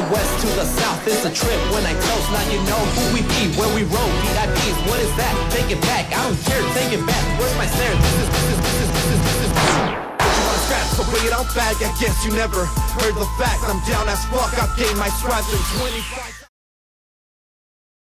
west to the south, it's a trip when I toast. Now you know who we be, where we roll, VIPs, what is that? Take it back, I don't care, take it back. Where's my snare? This is scratch, so bring it on back. I guess you never heard the facts. I'm down as fuck, I've gained my stripes in 25